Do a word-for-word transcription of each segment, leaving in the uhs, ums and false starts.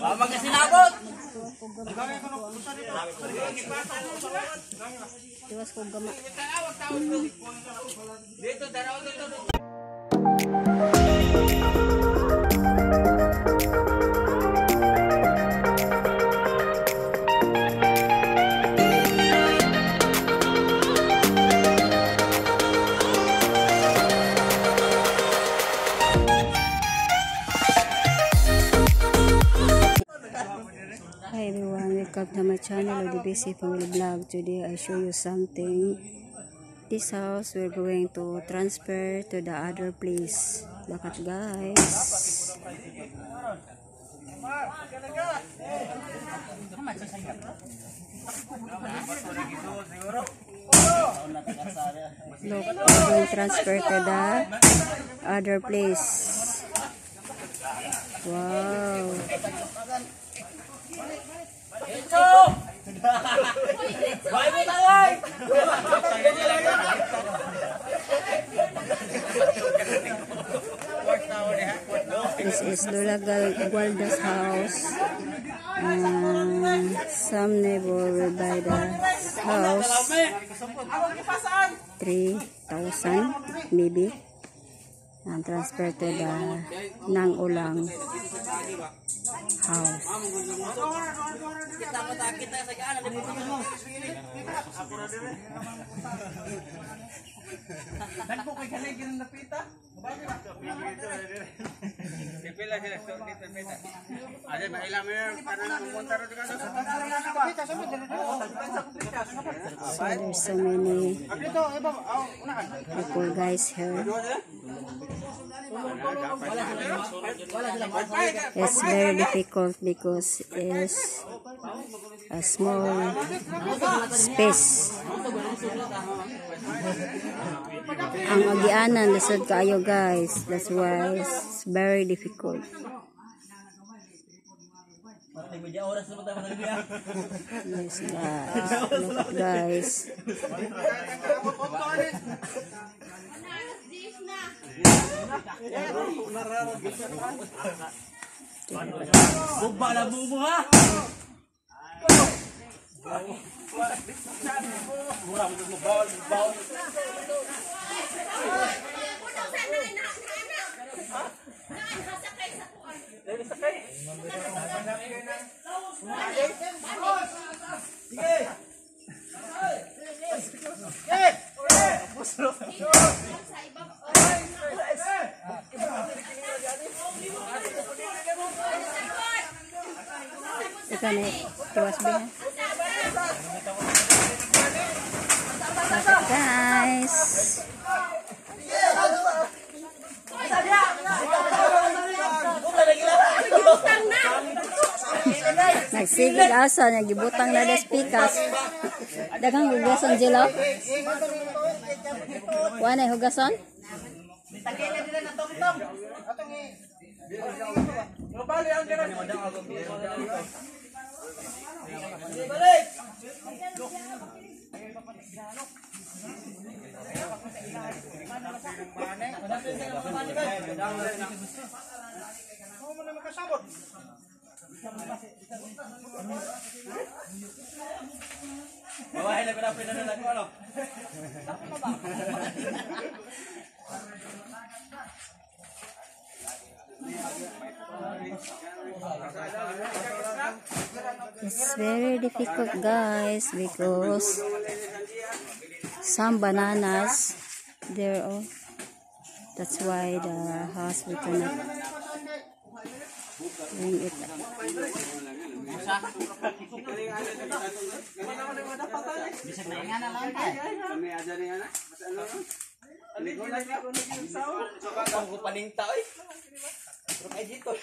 Magkasinabot! Tiwas ko gama. Dito, daraw dito. Hi everyone, welcome to my channel, O D B C Family Vlog. Today I show you something. This house we're going to transfer to the other place. Bakit guys? Look, we're going to transfer to the other place. Wow. This is Lola Gualda's house. Um, some neighbor will buy the house three thousand maybe, and transfer to the Nang Ulang house. So there's so many people guys here. It's very difficult because it's a small space. Ang agianan nasod kayo guys, that's why it's very difficult. Yes guys, look guys. Bugba na bumo ha. Mura mo mo bawal bawal. Ika na tiwas ba? Bakit guys? Nagsigig asa, nagibutang na des pikas. Dagang hugason jilo. Wanay hugason? Bawahin na pinapin na lang ano. It's very difficult guys because some bananas there. Oh, that's why the house we cannot bring it. Bisa na lang ta. Kami aja ni ana. Mas ano? Aligo lang ako ng saw. Soka ka ko paninta oy. Pero kay dito.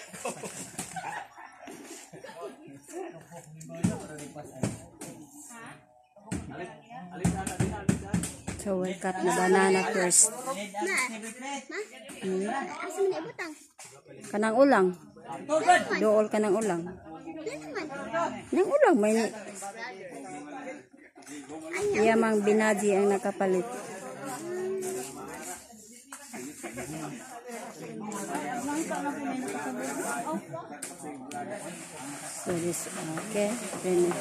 So we'll cut the banana first. Hmm. Kanang ulang. Dool kanang ulang. Nang ulang may Iya mang binaji ang nakapalit. So this okay. Then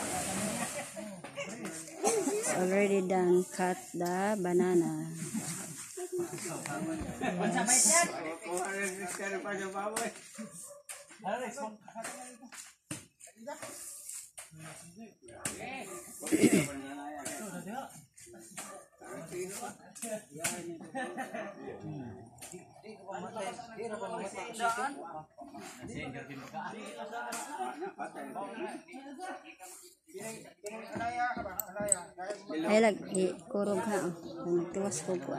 it's already done. Cut the banana. Ay lagi kurog ha. Nagtiwas ko po.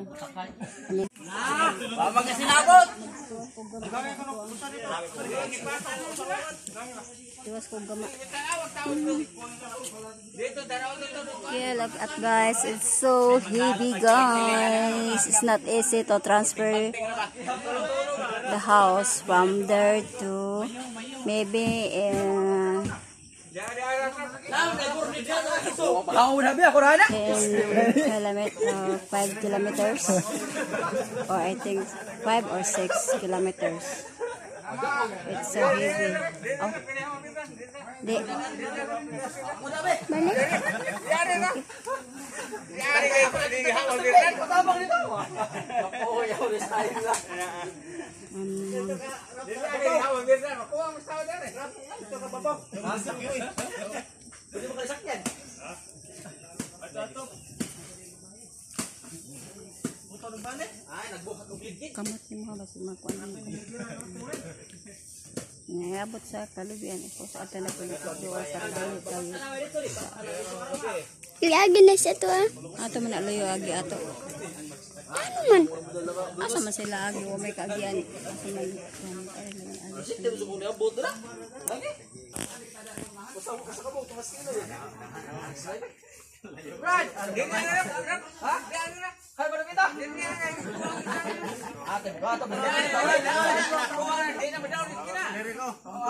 Baba ka sinabot. Tiwas ko gama. Yeah, look at guys, it's so heavy guys. It's not easy to transfer the house from there to maybe uh, ten kilometers, five kilometers, or I think five or six kilometers. It's so heavy. Oh, di. Mali. Kamot ni mga basi magkuan mo. Nayabot sa kalubian ito sa atin na pinagkuduwa sa kalubian tayo. Ilagi na siya to ah. Ato man alayo agi ato. Ano man? Asa man sila agi o may kaagian. Asa man ay naman alis. Right. Ha? Hay pada kita. Ah, tem gato. Ini bedaun di sini. Nerio.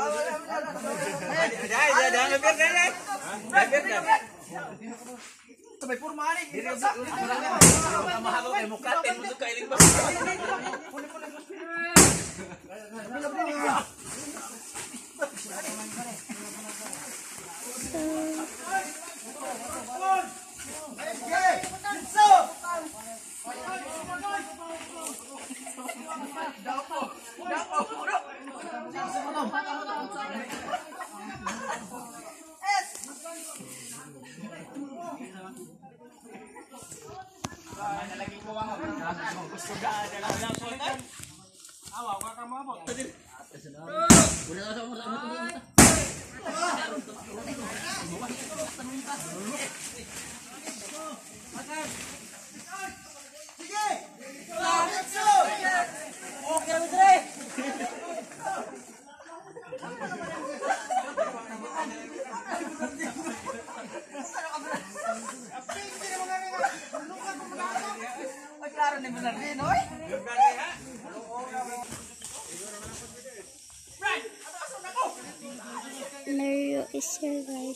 Jangan jangan biar deh. Biar biar. Sampai purma nih. Mahal kayak mukatin musuh kailing bang. Nerio is here guys.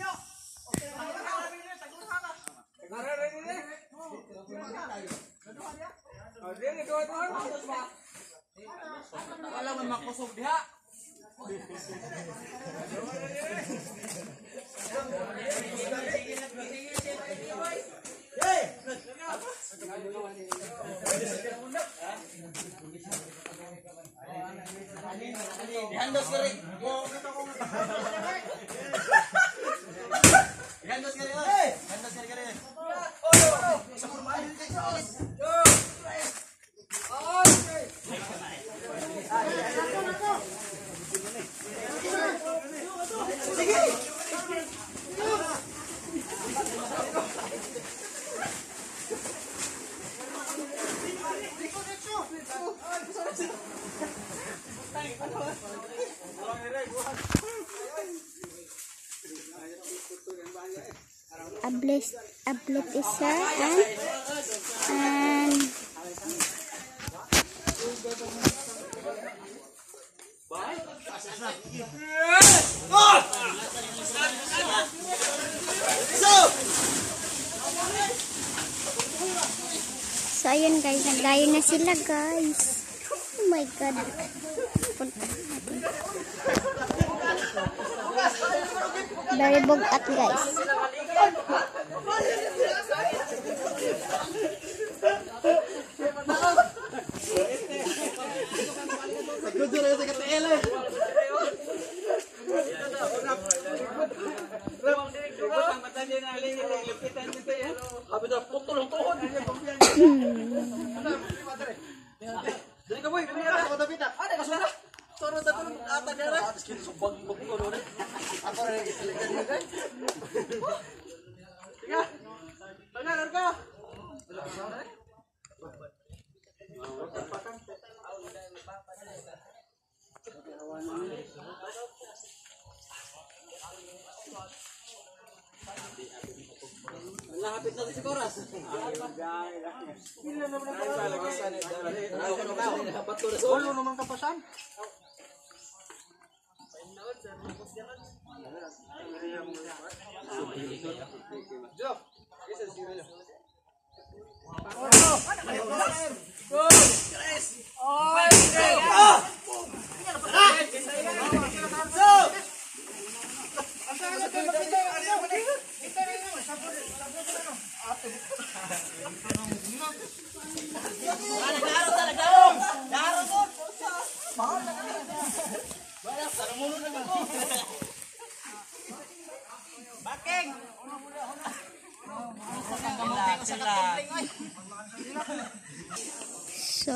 Dihandos kiri. Dihandos kiri. Dihandos kiri kiri. A bless, a bless is here and and So, ayun guys, nagdayo na sila guys. Oh my god. Very bugat guys. Lapit na si Koras. Ulo naman kapasan. So,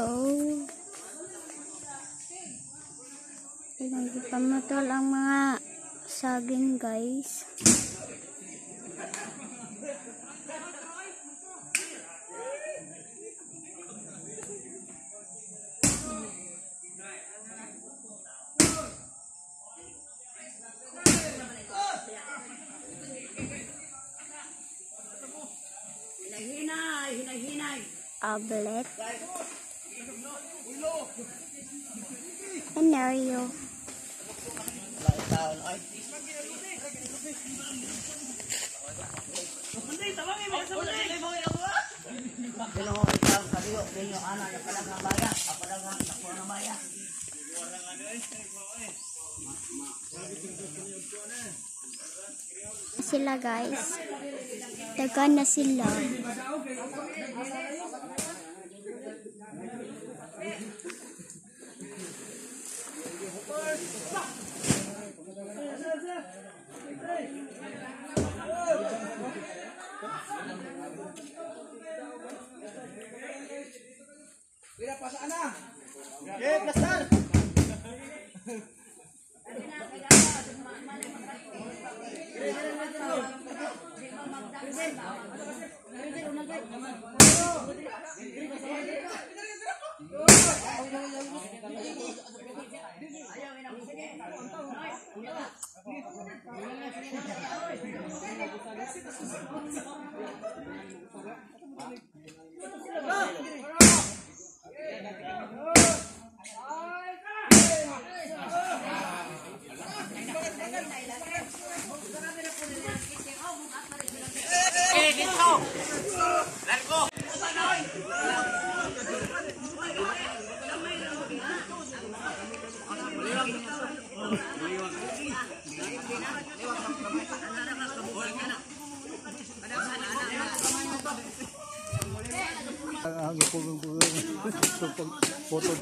pinagpamutol ang mga saging guys. Oblet and Nerio. Sila guys, taga na sila. Kira pasaan na. Okay, plaster. Foto.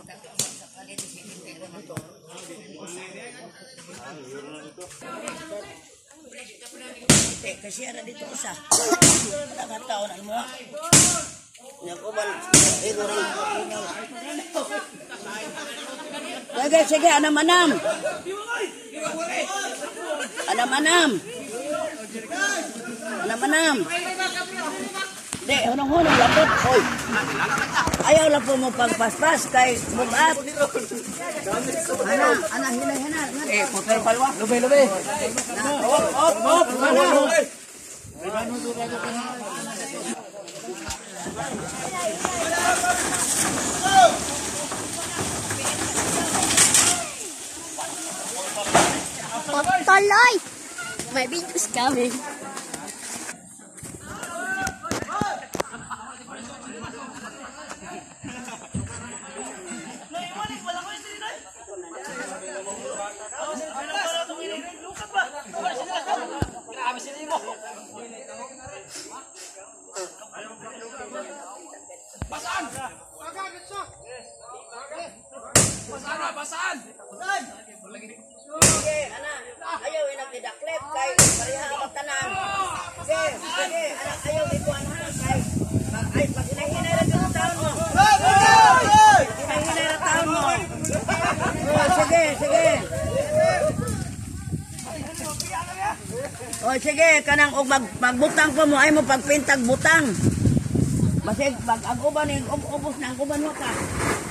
Kasi ada dito isa. Tangan taon ang mo. Yang kubal ego rin. Sige, sige, anam-anam. Anam-anam. Anam-anam. Di, hunong-hunong lapot. Hoy. Ayaw lang po mo pagpaspas kay bukat. Ana, ana, hina, hina. Eh, puter palwa. Lube, lube. Op, op, op. Ana. Pataloy! My video's coming. sige, anak ayaw ikuan ha. Ay, pag hinahinay na yung taon mo. Hinahinay na taon mo. Oh, sige, sige. Oh, sige, kanang og mag magbutang pa mo ay mo pagpintag butang. Basig pag ang uban ning ubos na ang uban mo ka.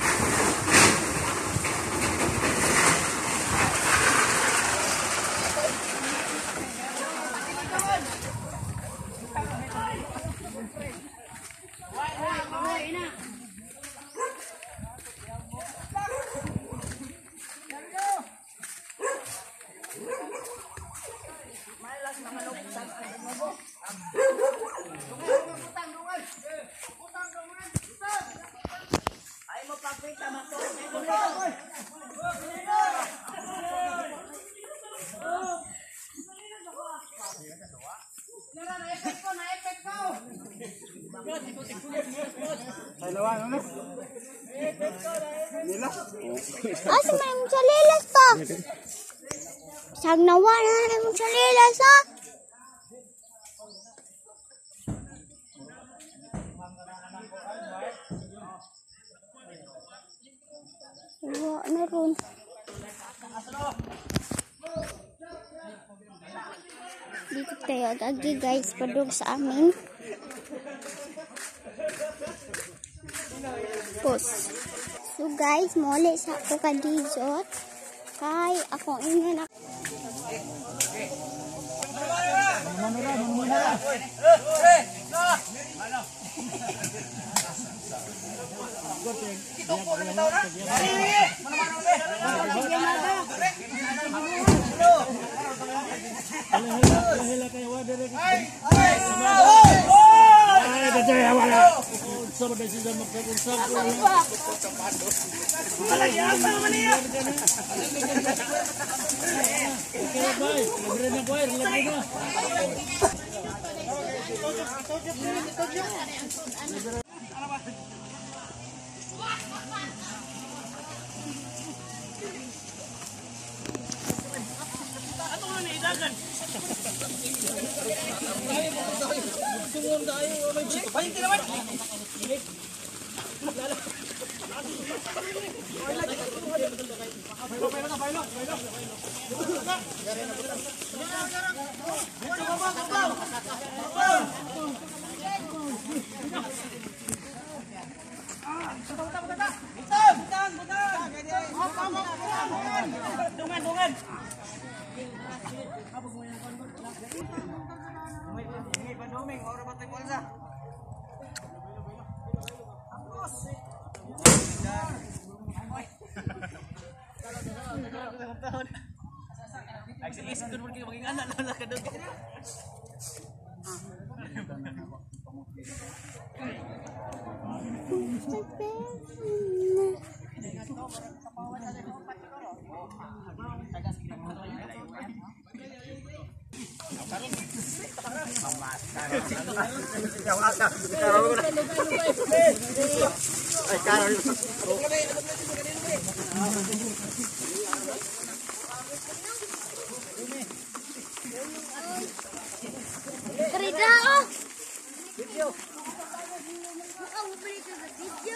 Ay mo pagpita mato. Asa may mong salilas pa? Sagnawa na na mong salilas ha? Wala na ron. Dito tayo gagi guys, padug sa amin. Pus. So guys, muli sa ako kadizot. Kay ako ina na. Kerja oh. Video. Oh, beli ke video.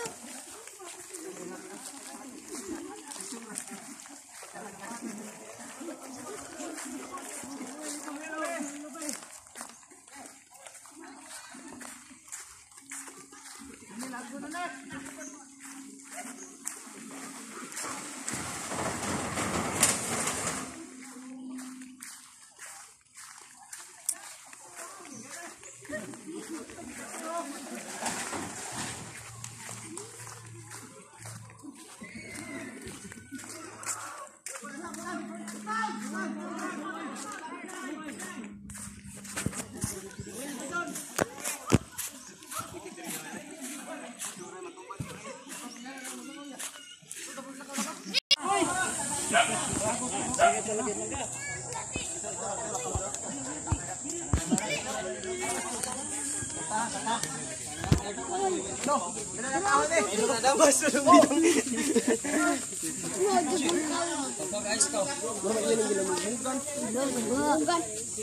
guys ko. Mura ini gila magbugan. Bukan.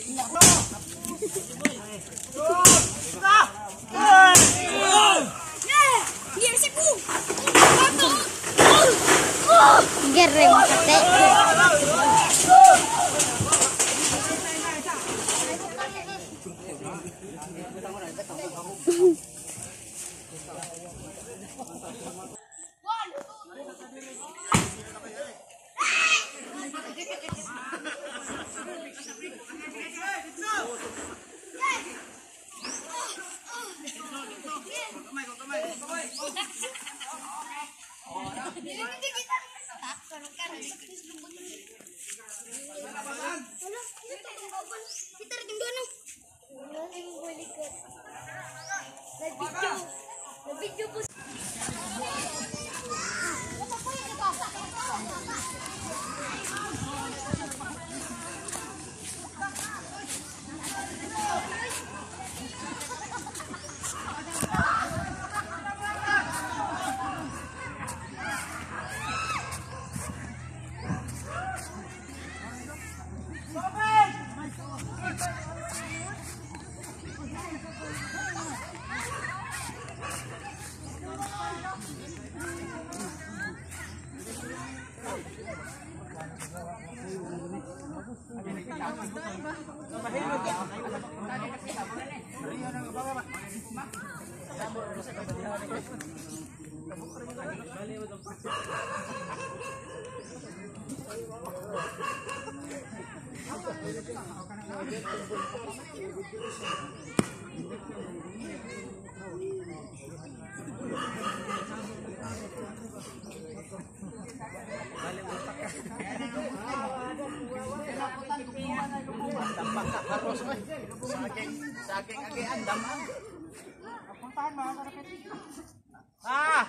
Gerem kate. Saking agi andam ah.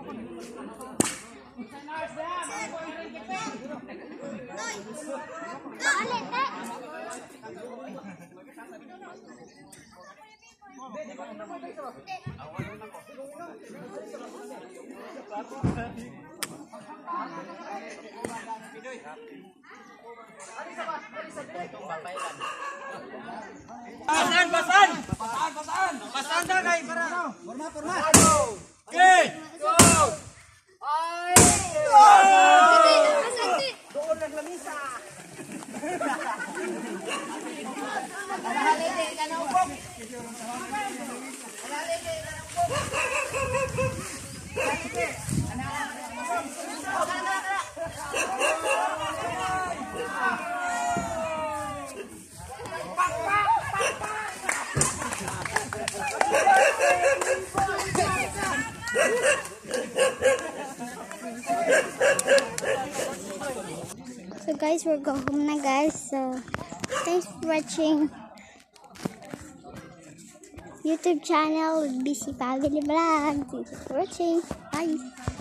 Pasan, pasan, pasan, pasan, pasan dah guys, para. Format, format. Okay, go. Ay, doon naglamisa. Halite ka na upok. Halite ka na upok. Halite. So guys, we're going home na guys. So thanks for watching YouTube channel B C Family Vlog. Thanks for watching. Bye.